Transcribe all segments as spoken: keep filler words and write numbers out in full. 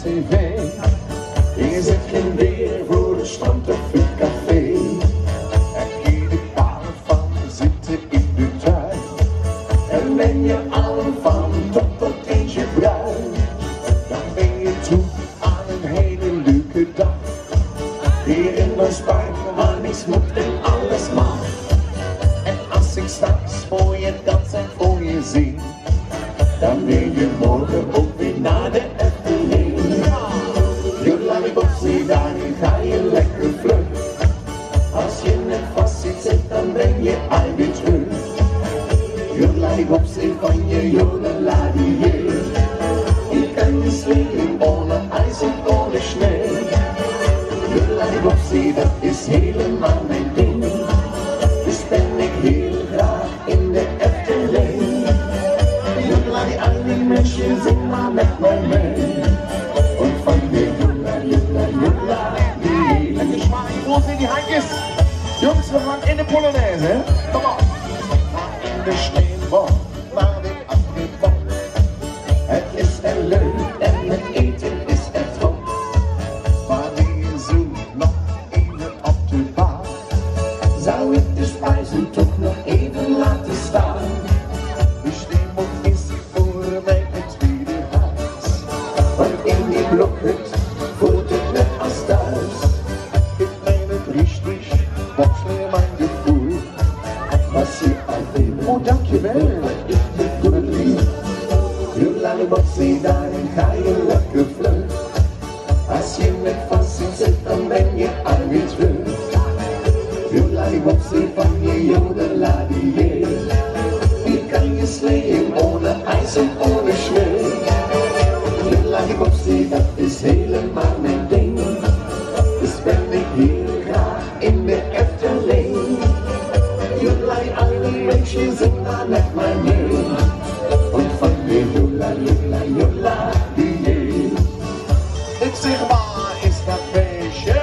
tv. Je zit geen weer voor de strand of het café. En ieder paar van zitten in de tuin. En ben je al van top tot eentje bruin, dan ben je toe aan een hele leuke dag. Hier in ons park waar niks moet en alles mag. En als ik straks voor je dans en voor je zing, dan wil je morgen ook weer naar de Efteling. Joelalibopsie, daarin ga je lekker vlug. Als je net vast zit, dan ben je alweer terug. Joelalibopsie van je jodeladier. Je kan je sleeën ohne ijs en ohne sneeuw. Joelalibopsie, dat is helemaal mijn ding. Dus ben ik heel graag in de Efteling. Jodeladi, al die mensen, zing maar met mij mee. Und van de joela, joela, jodeladier. Lekker zwaaien, groß in die handjes. Jungs, we gaan in de Polonaise, hè? Kom op. In de steenbok, waar ik afgevallen. Het is er leuk en het eten is er top. Maar wie zo nog even op de bar, zou ik de spijzen toch nog even laten staan. De steenbok is voor mij het tweede huis. Want in die blokhut voelt het net als thuis. Ik meen het richtig, wat meer mijn gevoel. Was je al veel? Oh, dankjewel. Joelalibopsie, daarin ga je lekker vlug. Als je met vast zit, dan ben je alweer terug. Joelalibopsie van je jodeladier. Je kan je sleeën ohne ijs en ohne sneeuw. Joelalibopsie, dat is helemaal mijn ding. Dus ben ik heel graag in de Efteling. Jodeladi, al die mensen, zing maar met mij mee. Und van de joela, joela, jodeladier. Ik zeg, waar is dat feestje?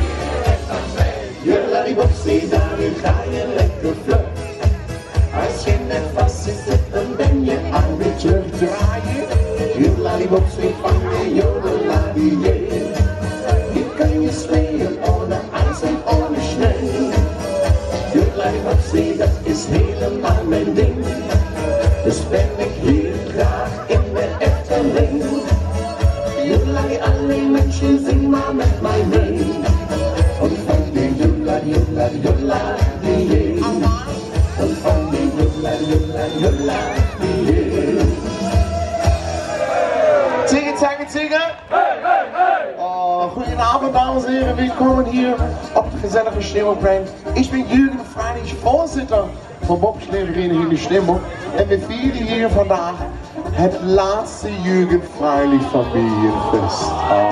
Joelalibopsie, daarin ga je lekker vlug. Als je net vast zit, dan ben je alweer terug. Draaien. Joelalibopsie van de jodeladier. Je kan je sleeën ohne ijs en ohne sneeuw. Joelalibopsie, dat is helemaal mijn ding. Dus ben ik heel graag in de Efteling. Jodeladi, alle mensen, zing maar met mij mee. Und van de joela, joela, jodeladier. Und van de joela, joela, jodeladier. Zingen, zingen, zingen! Hey, hey, hey! Oh, goedenavond, dames en heren. Willkommen hier op het gezellige Sneeuwplein. Ik ben Jürgen Freilich, voorzitter van Bobsleevereniging in de Steenbok. En we vieren hier vandaag het laatste Jürgen Freilich familiefest. Oh.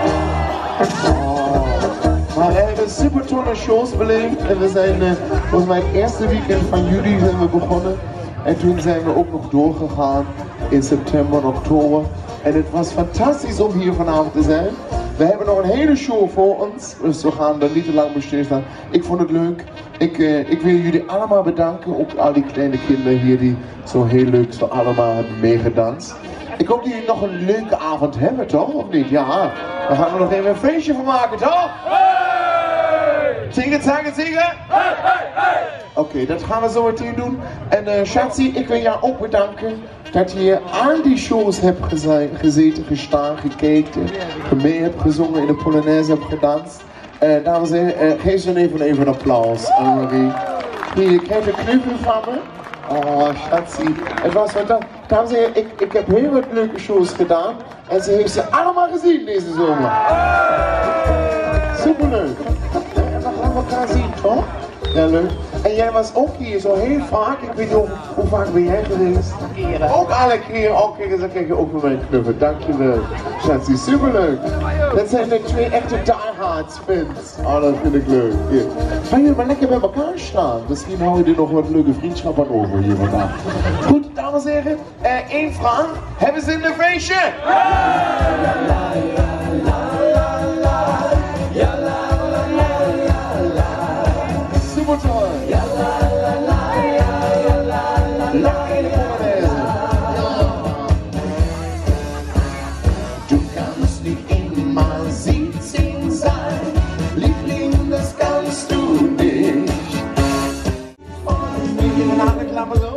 Oh. Maar we hebben super tolle shows beleefd en we zijn, uh, volgens mij het eerste weekend van juli zijn we begonnen. En toen zijn we ook nog doorgegaan in september en oktober. En het was fantastisch om hier vanavond te zijn. We hebben nog een hele show voor ons, dus we gaan er niet te lang bij staan. Ik vond het leuk. Ik, uh, ik wil jullie allemaal bedanken, ook al die kleine kinderen hier die zo heel leuk zo allemaal hebben meegedanst. Ik hoop dat jullie nog een leuke avond hebben, toch? Of niet? Ja, we gaan er nog even een feestje van maken, toch? Hey! Zingen, zingen, zingen! Hey, hey, hey! Oké, okay, dat gaan we zo meteen doen. En uh, Schatzi, ik wil jou ook bedanken dat je hier al die shows hebt geze gezeten, gestaan, gekeken, mee hebt gezongen, in de Polonaise hebt gedanst. Uh, dames en heren, uh, geef ze even, even een applaus. Uh, hier, je krijgt een knuffel van me. Oh, Schatzi. Het was fantastisch. Dames en heren, ik, ik heb heel wat leuke shows gedaan. En ze heeft ze allemaal gezien deze zomer. Superleuk. En dan gaan we elkaar zien, toch? Ja, leuk. En jij was ook hier zo heel vaak. Ik weet niet hoe, hoe vaak ben jij geweest? Keren. Ook alle keren. Ook kijk eens, dan krijg je ook weer mijn knuffel. Dankjewel. Schatzi, superleuk. Dat zijn de twee echte diehards fans. Oh, dat vind ik leuk. Hier. Gaan jullie maar lekker bij elkaar staan. Misschien hou je er nog wat leuke vriendschap aan over hier vandaag. Goed, dames en heren. Uh, één vraag. Hebben ze een feestje? Super toll. Ja, la, la, la, ja, ja, la, la, la. Lekker in de Polonaise. Ja. Du kannst wie immer siebzehn sein. Liebling, das kannst du nicht. Und wir gehen in eine Klappe so.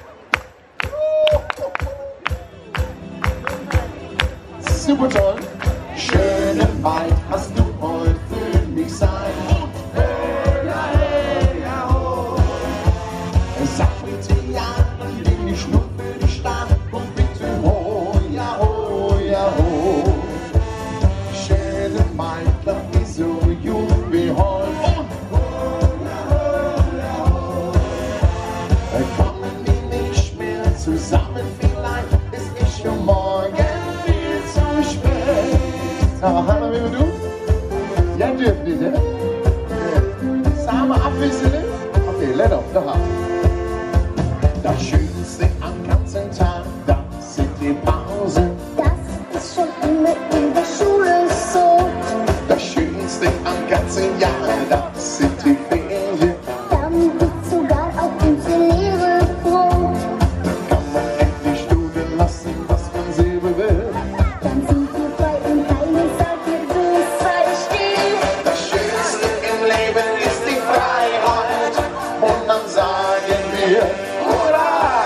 Super toll. Schöne Wald hast du heute für mich sein. Hey, ja, hey, ja, oh. Sag bitte ja, dann bin ich nur für die Stadt. Und bitte oh, ja, oh, ja, oh. Schöne Wald, das ist so jung wie heute. Und oh, ja, oh, ja, oh. Kommen wir nicht mehr zusammen, vielleicht ist ich schon morgen viel zu spät. Aber Hanna, wie du? Ja, dürft nicht, ne? Sagen wir abwechseln? Okay, let off, doch ab. Das Schönste am ganzen Tag, das sind die Pausen. Das ist schon immer in der Schule so. Das Schönste am ganzen Jahr, das sind die Ferien. Dann wird sogar auch unsere Lehre froh. Dann kann man endlich tun lassen, was man selber will. Dann sind wir frei und keiner sagt dir bloß sei still. Das Schönste im Leben ist die Freiheit. Und dann sagen wir Hurra!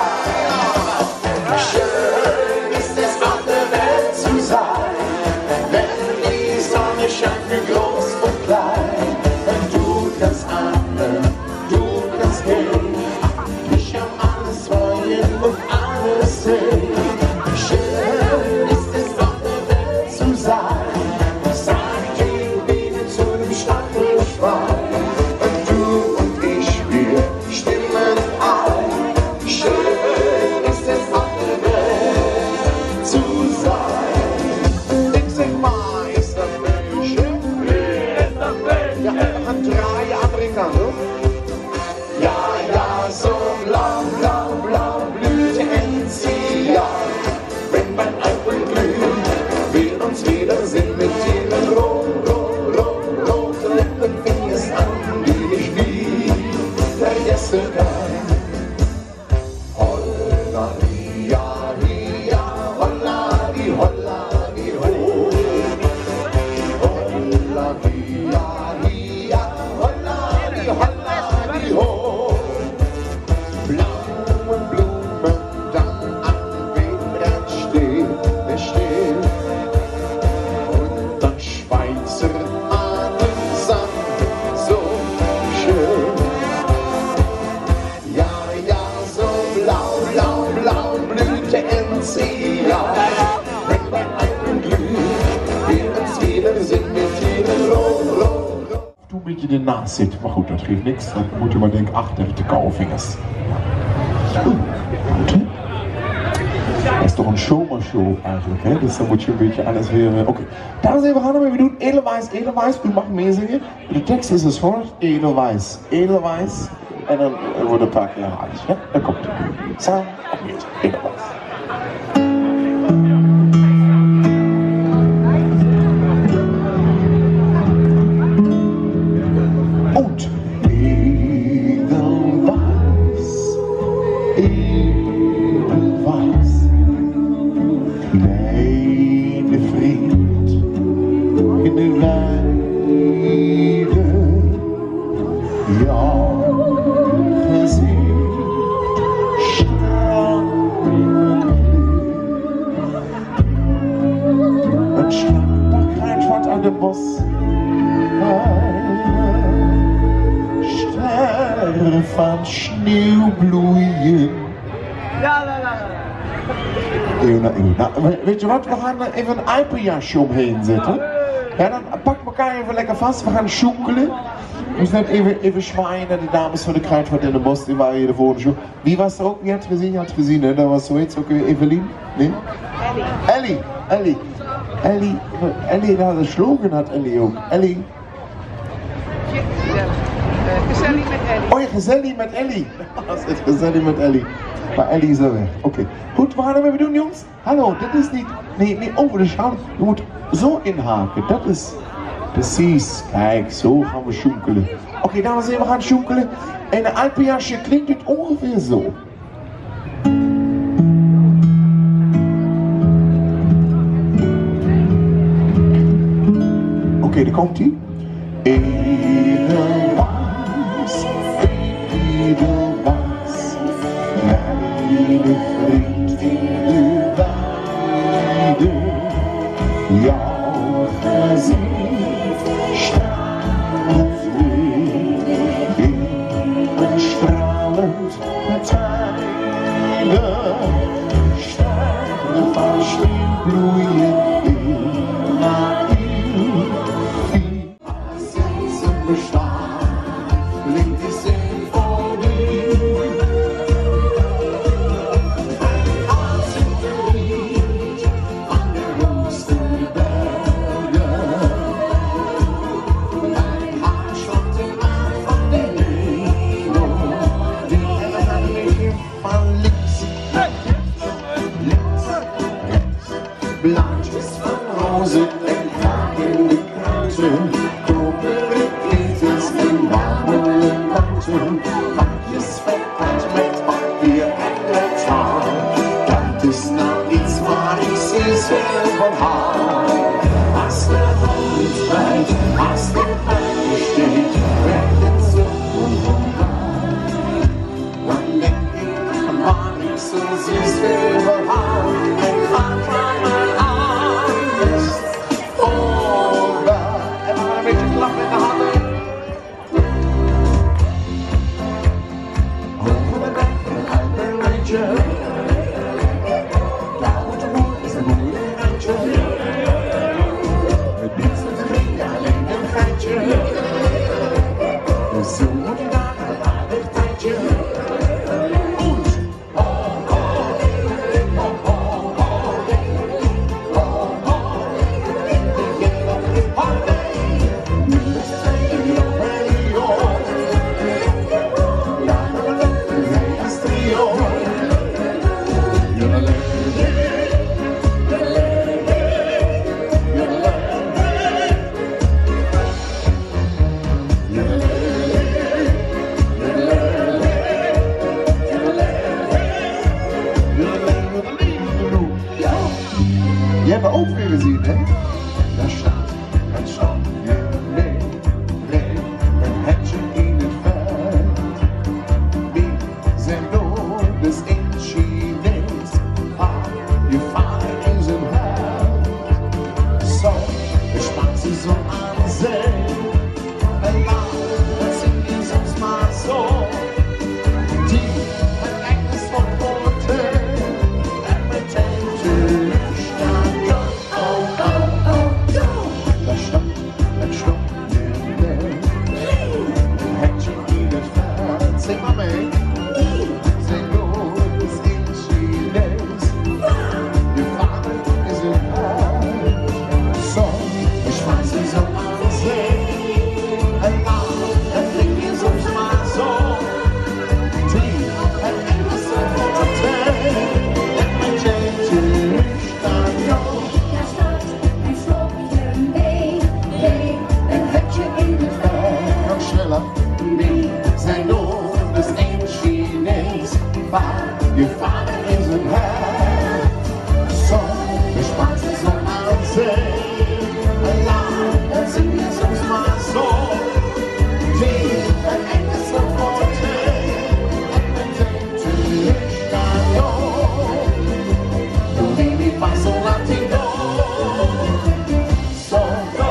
Schön ist es auf der Welt zu sein, wenn die Sonne scheint wie groß und klein. Und du kannst atmen, du kannst gehen, dich um alles freuen und alles sehen. Schön ist es auf der Welt zu sein, sagt die Biene zu dem Stachelschwein. Und du und ich, wir stimmen ein. Schön ist es auf der Welt zu sein. Ich sag mal, ist das Welt schön? Ist das Welt? Ja, wir haben drei Amerikaner. Ja, ja, so blau, blau, blau blüht Enzian. Wenn mein Apfel blüht, wir uns wiedersehen mit ihren rot, rot, rot, rot, roten Fingers an, die ich nie vergessen kann. Holla, ja, ja, holla, die, holla, die, ho. Holla, ja, ja, holla, die, holla, die, ho. Blaue Blumen dann am Wegrand stehen, stehen. Und dann Schweizer Ahnensand, so schön. Ja, ja, so blau, blau, blau blüht der Enzian. Wenn mein Apfel glüht, wir uns wiedersehen mit ihren rot, rot, rot. Du ein beetje de naast zit, maar goed, dat geeft niks. Dan moet je maar denken, ach, daar heeft de koude vingers. Oeh, goed hè? Dat is toch een showma-show eigenlijk, hè? Dus dan moet je een beetje alles weer... Oké, okay. Dames en heren, we gaan ermee doen. Edelweiss, Edelweiss, u mag meezingen. De tekst is als volgt. Edelweiss, Edelweiss. En dan wordt een paar keer herhaald. Ja, dan komt het. Samen, opnieuw. Edelweiss. Und Edelweiss, Edelweiss, kleine Vriend in de weide, ja, gezien, strand, een strand, daar krijgt wat aan de bos. Sterren van sneeuwbloeien. Ja, ja, ja. Eeuw na eeuw. Nou, weet je wat, we gaan er even een eipenjasje omheen zetten. Ja, dan pak elkaar even lekker vast, we gaan sjoekelen. We moeten net even, even zwaaien naar de dames van de Kruidvat in de Bos, die waren hier de vorige show. Wie was er ook? Wie had het gezien? Je had het gezien, hè? Dat was zoiets, ook weer Evelien? Nee? Ellie. Ellie. Ellie. Ellie, dat had een slogan, had Ellie ook. Ellie. Gezellig met Ellie. Oh ja, gezellig met Ellie. Dat is het, gezellig met Ellie. Maar Ellie is er weg. Oké. Okay. Goed, we gaan hem even doen, jongens. Hallo, dit is niet... Nee, niet over de schouder. Je moet zo inhaken. Dat is... Precies. Kijk, zo gaan we sjoekelen. Oké, okay, dames en heren, we gaan sjoekelen. En een alpenjasje klinkt dit ongeveer zo. okay, daar komt ie. Edelweiss, edelweiss, mijn vriend in de weide, jouw gezicht straalend weer in een stralend tijde, sterren van steen bloeien in maar in vier. Als ze bestaan, klinkt die symfonie. En als het lied van de Roosterbergen, mijn hart slaat in aan van de melodie. En dan gaan we weer van links, links, rechts, blaadjes van rozen en vaak in de kruiden, koperen ketens en marmeren manten, vakjes verpakt met papier en metaal. Dat is nou iets waar ik zeer veel van hou. Als de hand bijt, als de pijn steekt, werkt het zo onverwacht. Dan denk ik aan waar ik zo zeer veel van hou. En gaat van mijn angst over. En we gaan een beetje klappen in de handen. Over de bergen uit een rijtje. Daar wordt de moed is een moeilijk rijtje. Het niets te drinken, alleen een geitje. Dus zo moet je daar een aardig tijdje. Und, oh, oh, oh, oh, oh, oh, oh, oh, nee. Nu is het radio, radio. Ja, we lopen wij als trio. Je hebt me ook weer gezien, hè? Daar staat het stadje mee, mee, een hetje in het veld. Wie zijn nodes in Chinees, ah, je vader is een held. Zo, de Spaanse zon aan de zee, en laat het zingen soms maar zo. Die het Engels van poorten, en meteen teruggaan. Daar staat het stokje mee, een hetje in het veld. Zing maar mee. Zijn nood is in Chinees, je vader is een held. Zo, de Spaanse zon aan de zee, en laat het ding soms maar zo. Die het Engels van poorten, en meteen teruggaan. Daar staat een slokje mee, mee, een hetje in het veld. Nog sneller. Wie zijn nood is in Chinees, waar je vader is een held. Zo, de Spaanse zon aan zee, en laat het zingen soms maar zo. Die het Engels van poorten, en meteen teruggaan. Doe die mi paso latino. Zo, go.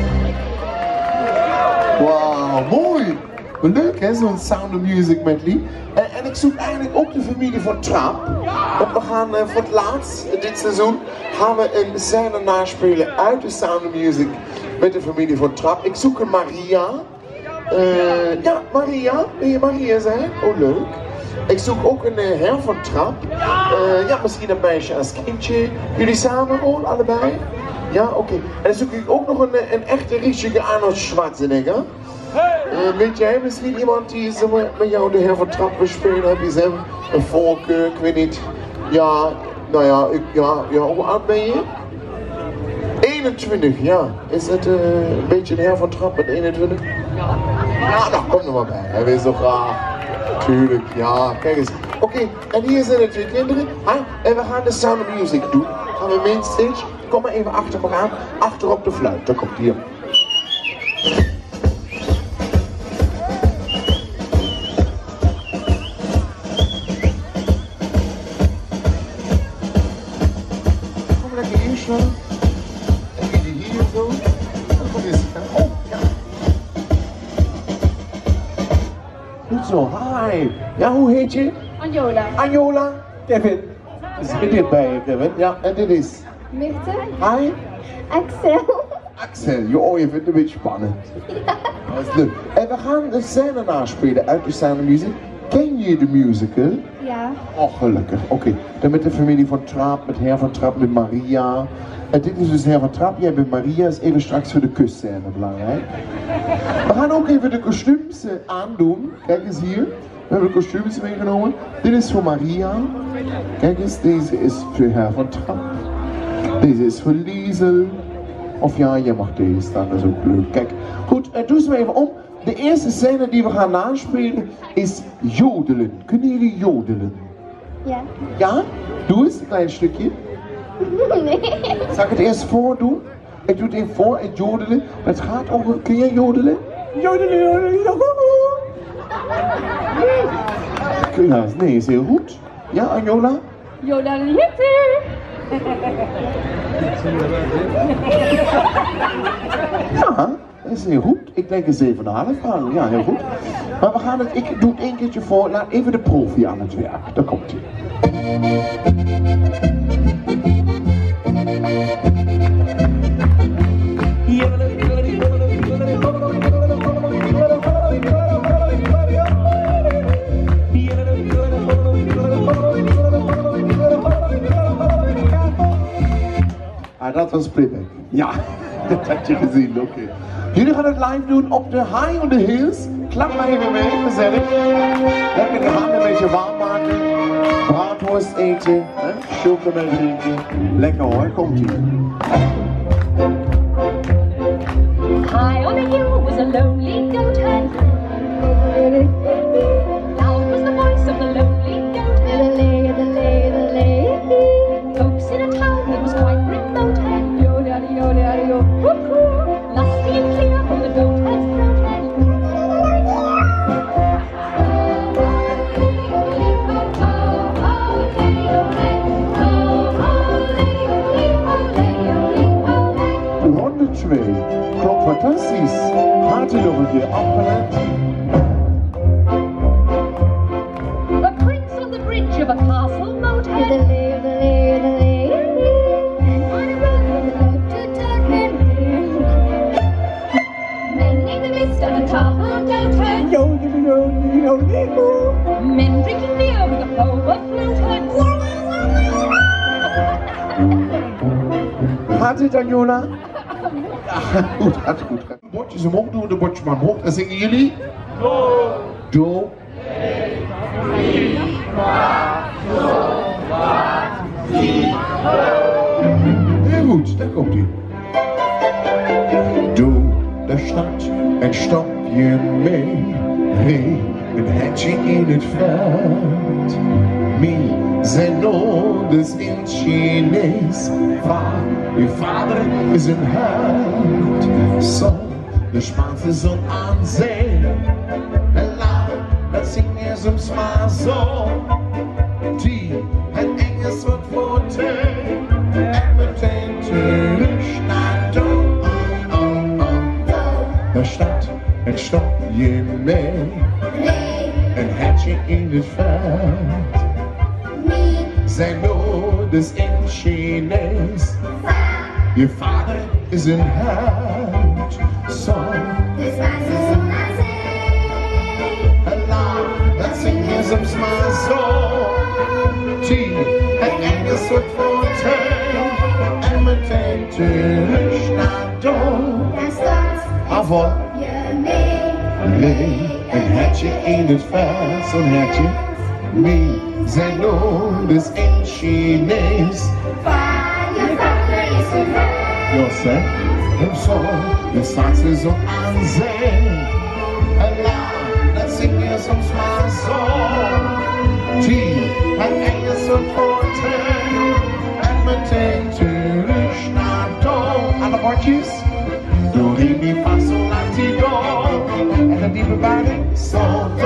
Wauw, mooi! Wat leuk hè, zo'n Sound of Music medley. En, en ik zoek eigenlijk ook de familie van Trap. Want we gaan uh, voor het laatst uh, dit seizoen gaan we een scène naspelen uit de Sound of Music met de familie van Trap. Ik zoek een Maria. Uh, ja, Maria. Wil je Maria zijn? Oh, leuk. Ik zoek ook een uh, her van Trap. Uh, ja, misschien een meisje als kindje. Jullie samen gewoon, allebei? Ja, oké. Okay. En dan zoek ik ook nog een, een echte richtige Arnold Schwarzenegger. Uh, weet jij misschien iemand die zo met jou de heer van Trap wil spelen? Heb je zelf een voorkeur? Ik weet niet. Ja, nou ja, ik, ja, ja, hoe oud ben je? eenentwintig, ja. Is het uh, een beetje de heer van Trap met eenentwintig? Ja. Ja, nou kom er maar bij. Hij wil zo graag. Tuurlijk, ja. Kijk eens. Oké, okay, en hier zijn de twee kinderen. Ha? En we gaan de Sound of Music doen. Gaan we mainstage. Kom maar even achter me aan. Achter op de fluit. Daar komt hij. zo, hi. Ja, hoe heet je? Anjola. Anjola. Kevin. Zit dit bij je, Kevin? Ja, en dit is? Mirte. Hi. Axel. Axel, je oh, je vindt het een beetje spannend. Ja. Dat is leuk. En we gaan de scène naspelen uit de Scène Music. Ken je de musical? Ja. Oh, gelukkig. Oké. Okay. Dan met de familie van Trapp, met Herr van Trapp, met Maria. En dit is dus Herr van Trapp, jij bent Maria, is even straks voor de kustscène belangrijk. We gaan ook even de kostuums uh, aandoen. Kijk eens hier. We hebben de kostuums meegenomen. Dit is voor Maria. Kijk eens, deze is voor Herr van Trapp. Deze is voor Liesel. Of ja, jij mag deze staan, dat is ook leuk. Kijk, goed, uh, doe ze maar even om. De eerste scène die we gaan naspelen is jodelen. Kunnen jullie jodelen? Ja. Ja? Doe eens, een klein stukje. Nee. Zal ik het eerst voordoen? Ik doe het even voor, het jodelen. Het gaat over, kun jij jodelen? Jodelen, jodelen, jodelen. Ja, nee, is heel goed. Ja, Anjola? Jola Liette. Ja, dat is heel goed. Ik denk een zeven komma vijf aan. Ja, heel goed. Maar we gaan het, ik doe het één keertje voor. Laat even de profi aan het werk. Daar komt hij. Ah, dat was playback. Ja, dat had je gezien, oké. Okay. Jullie gaan het live doen op de High on the Hills. Klap maar even mee, gezellig. Lekker de handen een beetje warm maken. Braadworst eten, chocolade drinken. Lekker hoor, komt ie. High on the hill was a lonely goat herd. Loud was the voice of the lonely goat herd. Folks in a town that was quite remote had yo daddy yo daddy yo cuckoo. Lusty and clear from the goat herd's throat had. Ronde twee. Klopt fantastisch. Gaat u nog een keer afgelet? A prince on the bridge of a castle moat had. Men drinking beer with a overflowed head. Gaat het, Anjola? Ja, goed, gaat goed. Bordjes omhoog doen, de bordjes maar omhoog. Dan zingen jullie? Do. Do. Heel goed, daar komt ie. Door de stad en stap je mee. Hey, een hetje in het veld. Mi zijn nodes in Chinees. Vaar, je vader is een held. Zo, de Spaanse zon aan zee. En laat, dat zingen soms maar zo. Die, het Engels wordt voor thee. En meteen terug naar dood. De stad en stap je mee. Een hetje in het veld. Zijn nodes in Chinees. Je vader is een held. Zo. En laat, dat zingen soms maar zo. Die, het Engels wordt voor thee. En meteen terug naar dood. Afval. Nee, een hetje in het veld, zo'n hetje. Mi zijn nodes in Chinees. Jos, hè? En zo, de Spaanse zon aan zee. En laat, dat zing je soms maar zo. Die, het Engels wordt voor thee. En meteen terug naar dood. Aan de bordjes. Do, re, mi, fa, sol, la, ti, do. En een diepe buiging. Sol, do.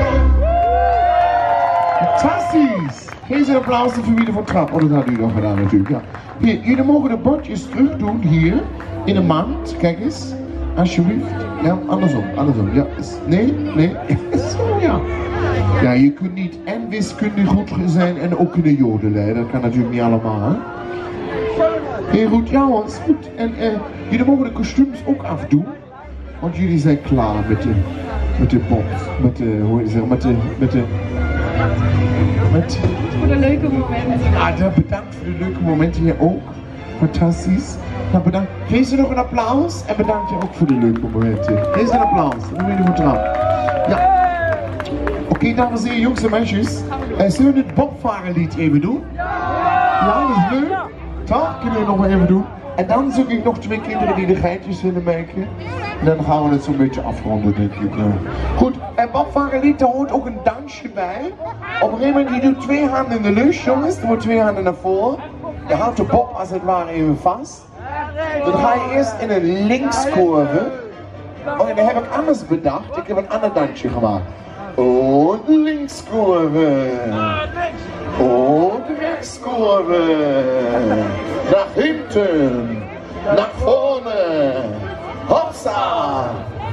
Fantastisch! Geef een applaus aan de familie van Trapp. Oh, dat had u nog gedaan natuurlijk. Ja. Hier, jullie mogen de bordjes terug doen hier in de mand. Kijk eens. Alsjeblieft. Ja, andersom, andersom. Ja, is, nee, nee. Zo, ja. Ja, je kunt niet en wiskundig goed zijn en ook kunnen jodelen. Dat kan natuurlijk niet allemaal, hè? Heel goed, ja hoor, is goed. En uh, jullie mogen de kostuums ook afdoen. Want jullie zijn klaar met de, met de pop. Met de, hoe heet het, met de, met de... Met... Voor de leuke momenten. Ah, ja, bedankt voor de leuke momenten hier ook. Fantastisch. Nou, bedankt. Geef ze nog een applaus en bedankt je ook voor de leuke momenten. Geef ze een applaus. Dan ben je goed eraan. Ja. Oké, okay, dames en heren, jongens en meisjes. Uh, zullen we het Bobvarenlied even doen? Ja, dat is leuk. Toch? Kunnen we nog maar even doen. En dan zoek ik nog twee kinderen die de geitjes willen maken. En dan gaan we het zo'n beetje afronden, denk ik. Uh. Goed, en Bobvarenlied, daar hoort ook een dansje bij. Op een gegeven moment, je doet twee handen in de lucht, jongens. Er wordt twee handen naar voren. Je houdt de bob als het ware even vast. Dan ga je eerst in een linkskurve. Oh, en dan heb ik anders bedacht. Ik heb een ander dansje gemaakt. Oh, de linkskurve. Oh, de rechtskurve. Naar hinten. Naar vorne. Hopsa.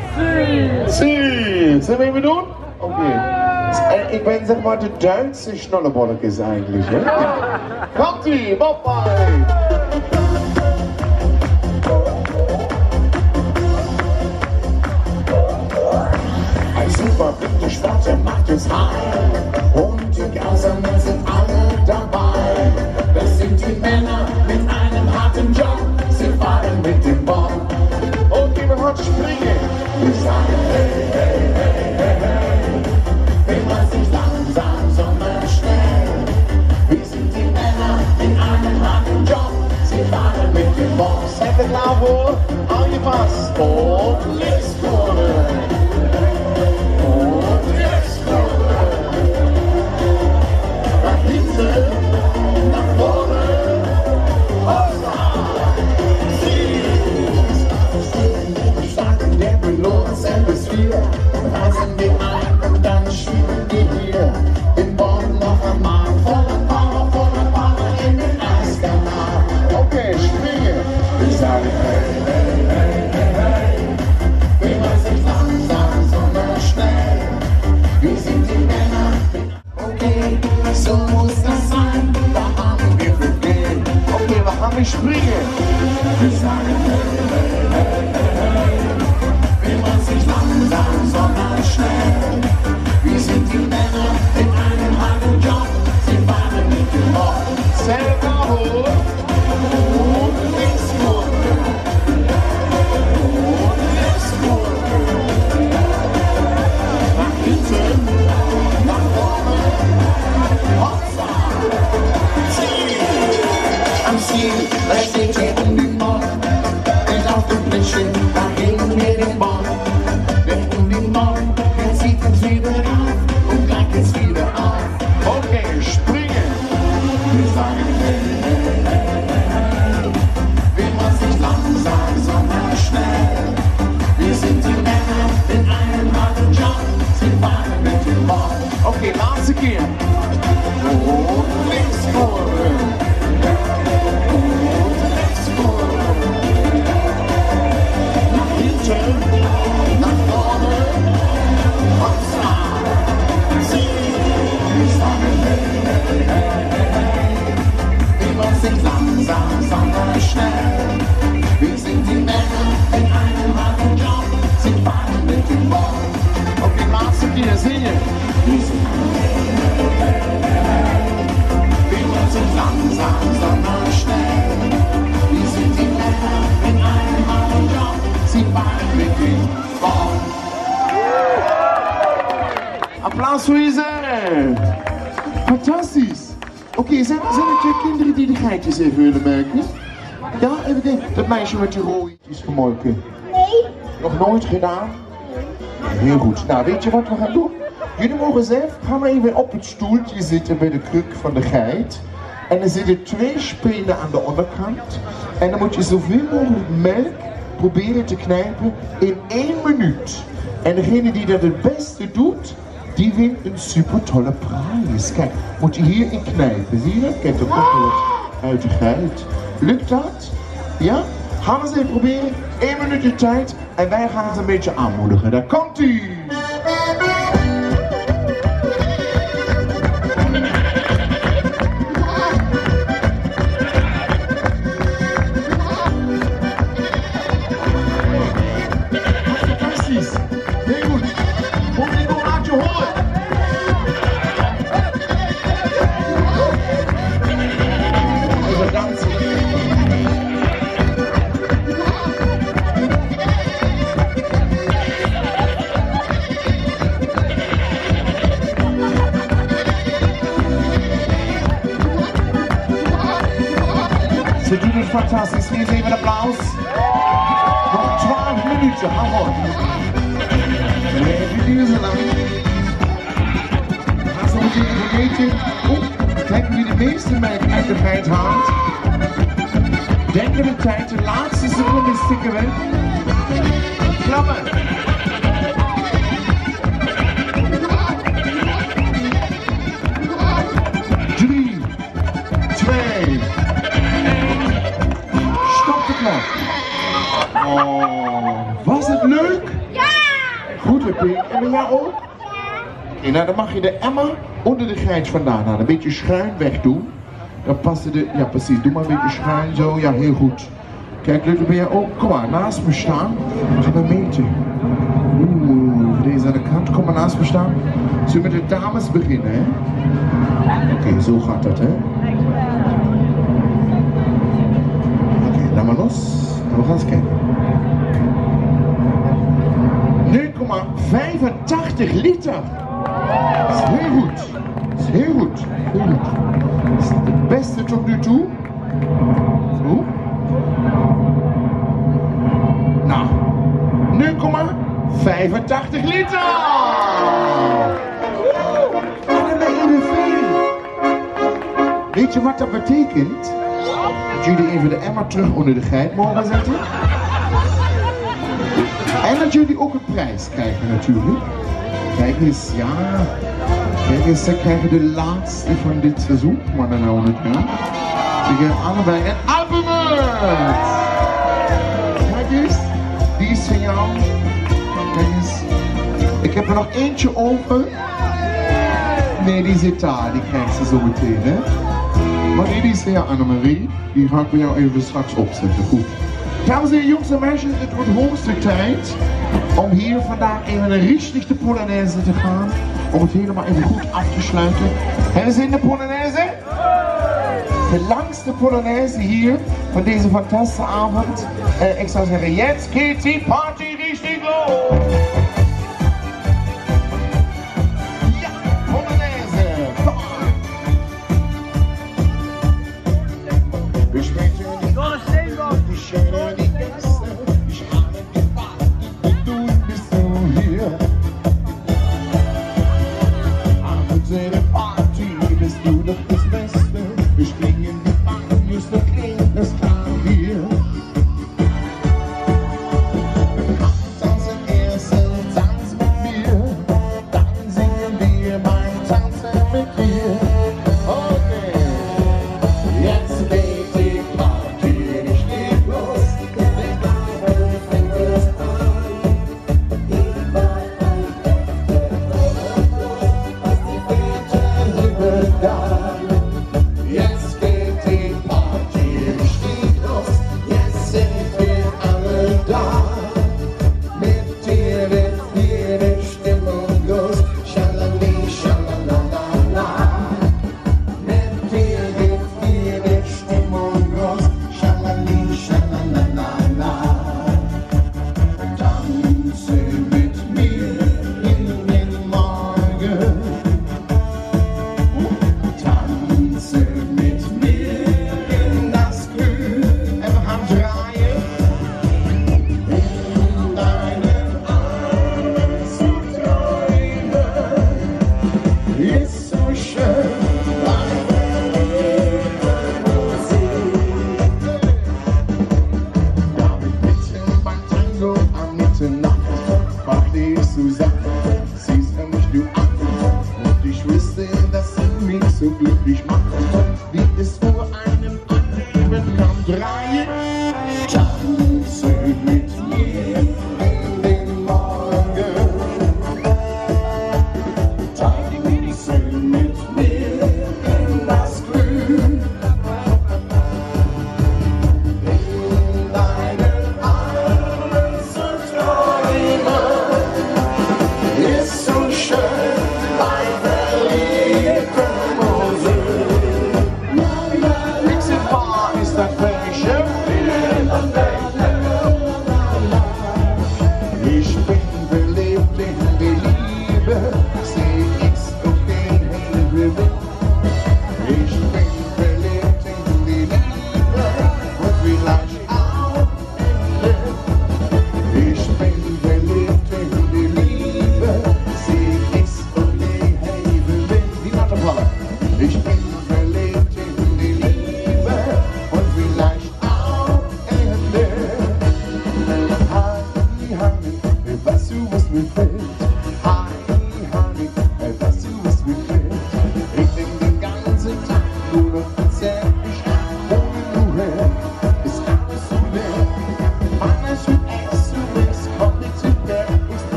Zie. Zullen we even doen? Oké. Okay. Ik ben zeg maar de Duitse schnollebolletjes eigenlijk. Hè? Komt-ie, Bobby. Super gute Stadt, er macht es heil. Und die Gausermänner sind alle dabei. Das sind die Männer mit einem harten Job. Sie fahren mit dem Bob. Und die wir springen. Wir sagen hey, hey, hey, hey, hey. Wir wollen nicht langsam, sondern schnell. Wir sind die Männer in einem harten Job. Sie fahren mit dem Bob. Seid ihr klar vor? Angepasst. Und Linkskurve. Springen. Wir sagen hey, hey, hey, hey, hey. Wir wollen nicht langsam, sondern schnell. Wir sind die Männer in einem harten Job. Sie fahren mit dem Bob. Selber hoch. Und Linkskurve. Und Linkskurve. Nach hinten, nach vorne. Hopsa. Am Ziel, da steht hier um den Bob. Und auf dem Bildschirm, da geben wir den Bob. Wer um den Bob, der zieht uns wieder auf und gleich geht's wieder auf. Okay, springen. Wir sagen hey, hey, hey, hey. Wir wollen nicht langsam, sondern schnell. Wir sind die Männer in einem harten Job. Sie fahren mit dem Bob. Okay, laatste keer. Und Linkskurve. Nach vorne, Hopsa, sie, wir sagen hey, hey, hey, hey. Wir wollen nicht langsam, sondern schnell. Wir sind die Männer in einem harten Job. Sie fahren mit dem Bob. Okay, laatste keer zingen. Wir sind hey, hey, hey, hey. Wir wollen nicht langsam, sondern schnell. Wir sind die Männer in einem harten Job. Sie fahren mit dem Bob. Applaus voor jezelf. Fantastisch. Oké, okay, zijn, zijn er twee kinderen die de geitjes even willen maken? Ja, even kijken. Dat meisje met die rode is gemolken. Nee. Nog nooit gedaan? Heel goed. Nou, weet je wat we gaan doen? Jullie mogen zelf, gaan we even op het stoeltje zitten bij de kruk van de geit. En er zitten twee spenen aan de onderkant. En dan moet je zoveel mogelijk melk proberen te knijpen in één minuut. En degene die dat het beste doet, die wint een super tolle prijs. Kijk, moet je hierin knijpen, zie je dat? Kijk, er komt er wat uit de geit. Lukt dat? Ja? Gaan we eens even proberen. één minuutje tijd en wij gaan het een beetje aanmoedigen. Daar komt ie! Fantastisch! Heel goed! Kom je gewoon laat je horen! Even dansen! Ze doen het fantastisch. Hier is even een applaus. Nog twaalf minuten, hou op. Nee, die is er lang. Gaan ze meteen even weten. Oeh, kijken wie de meeste melk uit de feit haalt. Denken de tijd, de laatste seconde stikken weg. Klappen. Drie, twee. Oh, was het leuk? Ja! Goed, Leppie. En bij jou ook? Ja. Nou, dan mag je de emmer onder de grijns vandaan halen. Een beetje schuin weg doen. Dan passen de... Ja, precies. Doe maar een beetje schuin zo. Ja, heel goed. Kijk, Leppie, ben jij ook? Kom maar, naast me staan. Ga maar meten. Oeh, deze aan de kant. Kom maar naast me staan. Zullen we met de dames beginnen, hè? Oké, okay, zo gaat dat, hè? Oké, okay, laat maar los. We gaan eens kijken. nul komma vijfentachtig liter. Dat is heel goed. Dat is heel goed. Heel goed. Dat is het beste tot nu toe. Zo. Nou. nul komma vijfentachtig liter. En dan ben je weer vrij. Weet je wat dat betekent? Dat jullie even de emmer terug onder de geit mogen zetten. En dat jullie ook een prijs krijgen natuurlijk. Kijk eens, ja. Kijk eens, ze krijgen de laatste van dit seizoen. Maar dan nou het gaan. Ze krijgen allebei een albumet. Kijk eens, die is van jou. Kijk eens. Ik heb er nog eentje over. Nee, die zit daar. Die krijgt ze zo meteen, hè. Maar die is ja, Annemarie, die ga ik bij jou even straks opzetten. Goed. Dames en heren, jongens en meisjes, het wordt hoogste tijd om hier vandaag even een richtig de Polonaise te gaan. Om het helemaal even goed af te sluiten. Hebben ze in de Polonaise? De langste Polonaise hier van deze fantastische avond. Uh, ik zou zeggen, jetzt geht die Party richtig los! Ja, Polonaise, kom on! Ich möchte nicht, ich schöne die Gäste, ich habe gewartet, du bist so hier. An unserer Party bist du doch das Beste, wir springen die Bahn, just so klingt das Klavier. Wir machen uns den ersten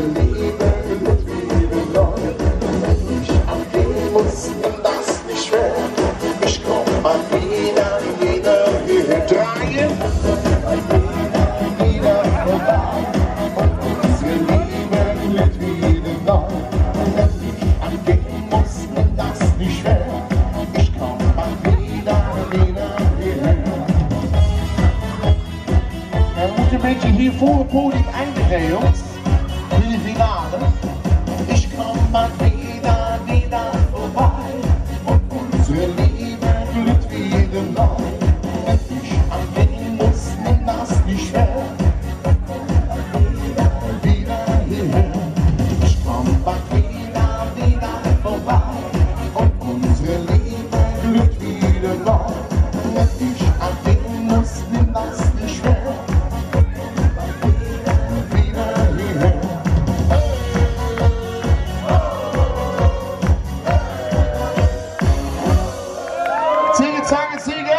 Liebe wird wieder neu. Wenn ich abgehen muss, nimm das nicht schwer. Ich komm mal wieder, wieder hierher drehen. Wieder vorbei. Und unsere Liebe wird wieder neu. Wenn ich abgehen muss, nimm das nicht schwer. Ich komm mal wieder, wieder hierher. We moeten een beetje hier voor het podium eindigen, jongens. Voor de finale. Ich komm mal wieder, wieder vorbei. Und unsere Liebe wird wieder neu. Wenn ich abgehen muss, nimm das nicht schwer. Wieder hierher. Ich komm mal wieder, wieder vorbei. Und unsere Liebe wird wieder neu. Wenn ich abgehen muss, nimm das nicht schwer. Wieder hierher. Zingen, zangen, zingen!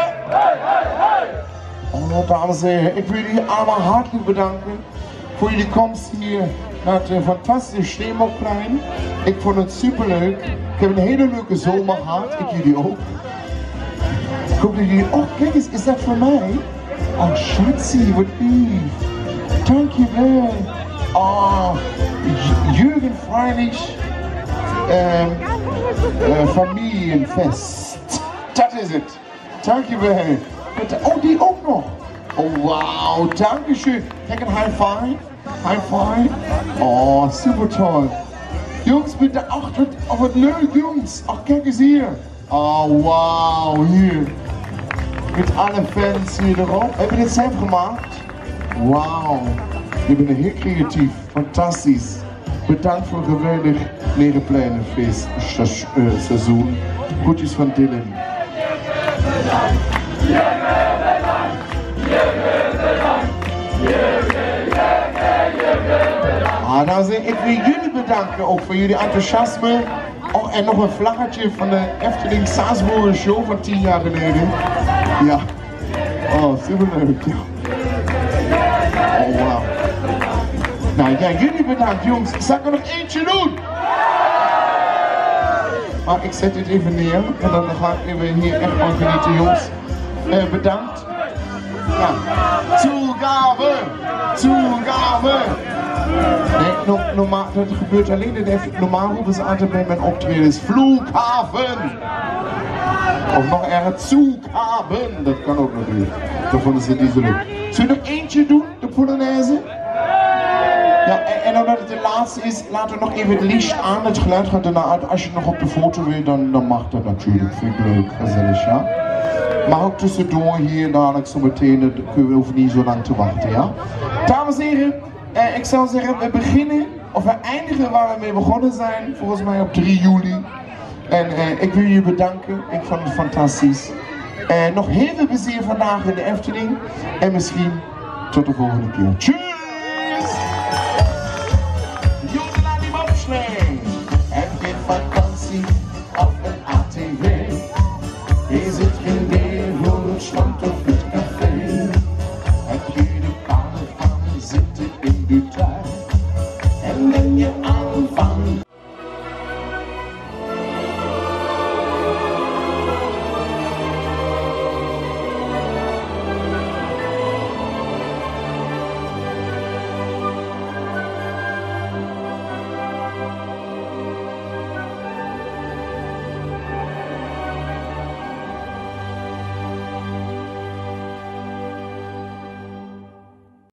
Oh, dames en heren, ik wil jullie allemaal hartelijk bedanken voor jullie komst hier naar het uh, fantastische Steenbokplein. Ik vond het superleuk. Ik heb een hele leuke zomer gehad, ik jullie ook. Ik hoop dat jullie... Oh, kijk eens, is dat voor mij? Oh, Schatzi, wat lief. Dankjewel. Oh, J- Jürgen Freilich. Ähm, äh, Familienfest. Dat is het. Dankjewel. Oh, die ook nog. Oh, wauw. Dankeschön. Kijk, een high five. High five. Oh, super toll. Jungs, bitte. Ach, wat, oh, wat leuk, jongens. Ach, kijk eens hier. Oh, wauw. Hier. Met alle fans hier erop. Heb je dit zelf gemaakt? Wauw. Je bent heel creatief. Fantastisch. Bedankt voor een geweldig Negenpleinenfeest seizoen. Groetjes van Dylan. Ah, dames en heren, ik wil jullie bedanken ook voor jullie enthousiasme. Oh, en nog een vlaggetje van de Efteling Salzburger Show van tien jaar geleden. Ja. Oh, superleuk. Ja. Oh, wauw. Nou ja, jullie bedankt jongens. Zal ik er nog eentje doen? Maar ik zet dit even neer en dan ga ik even hier echt van genieten jongens. Uh, bedankt. Ja. Toegave! Toegave! Nee, no, normaal, dat gebeurt alleen in de normaal roepen ze altijd bij mijn optredens. Vloekhaven! Of nog erger, Zughaven! Dat kan ook natuurlijk. Dat vonden ze niet zo leuk. Zullen we nog eentje doen, de Polonaise? Ja, en, en omdat het de laatste is, laten we nog even het licht aan. Het geluid gaat erna uit. Als je nog op de foto wil, dan, dan mag dat natuurlijk. Vind ik leuk, gezellig, ja. Maar ook tussendoor hier dadelijk zo meteen, we hoeven niet zo lang te wachten, ja. Dames en heren, eh, ik zou zeggen, we beginnen, of we eindigen waar we mee begonnen zijn. Volgens mij op drie juli. En eh, ik wil jullie bedanken, ik vond het fantastisch. En nog heel veel plezier vandaag in de Efteling. En misschien tot de volgende keer. Tschüss! Jodel aan die bobslee. En geen vakantie.